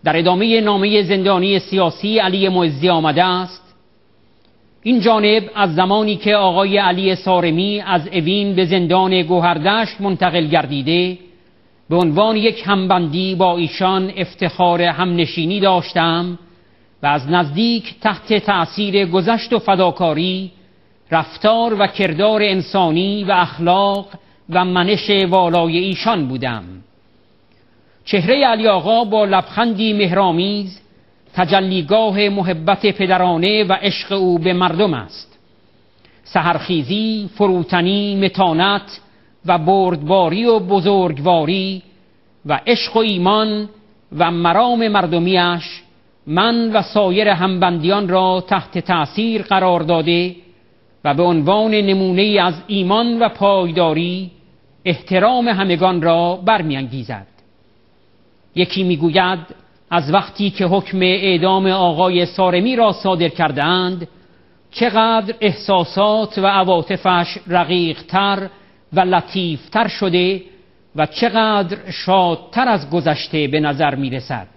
در ادامه نامه زندانی سیاسی علی معزی آمده است: این جانب از زمانی که آقای علی صارمی از اوین به زندان گوهردشت منتقل گردیده به عنوان یک همبندی با ایشان افتخار همنشینی داشتم و از نزدیک تحت تأثیر گذشت و فداکاری، رفتار و کردار انسانی و اخلاق و منش والای ایشان بودم. چهره علی آقا با لبخندی مهرآمیز تجلیگاه محبت پدرانه و عشق او به مردم است. سحرخیزی، فروتنی، متانت و بردباری و بزرگواری و عشق و ایمان و مرام مردمیش من و سایر همبندیان را تحت تأثیر قرار داده و به عنوان نمونه از ایمان و پایداری احترام همگان را برمی‌انگیزد. یکی میگوید از وقتی که حکم اعدام آقای صارمی را صادر کردند چقدر احساسات و عواطفش رقیق‌تر و لطیف‌تر شده و چقدر شادتر از گذشته به نظر می‌رسد.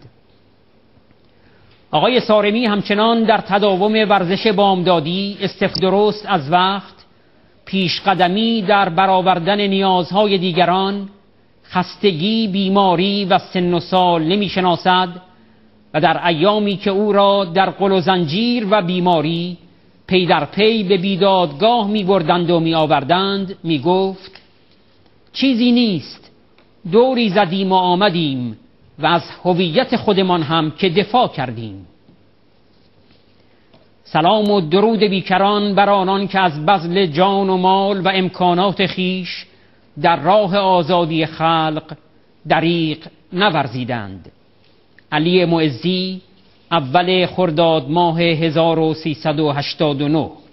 آقای صارمی همچنان در تداوم ورزش بامدادی، درست از وقت، پیشقدمی در برآوردن نیازهای دیگران، خستگی، بیماری و سن و سال نمی‌شناسد و در ایامی که او را در قل و زنجیر و بیماری پی در پی به بیدادگاه می‌بردند و می‌آوردند، می‌گفت: چیزی نیست، دوری زدیم و آمدیم و از هویت خودمان هم که دفاع کردیم. سلام و درود بیکران بر آنان که از بذل جان و مال و امکانات خیش در راه آزادی خلق دریغ نورزیدند. علی معزی، اول خرداد ماه 1389.